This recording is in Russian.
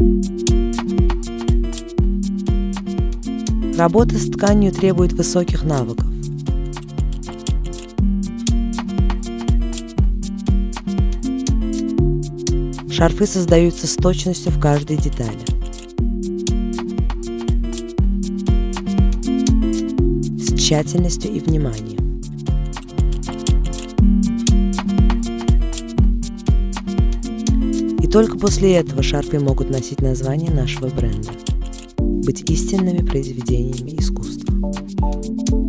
Работа с тканью требует высоких навыков. Шарфы создаются с точностью в каждой детали. С тщательностью и вниманием. И только после этого шарфы могут носить название нашего бренда, быть истинными произведениями искусства.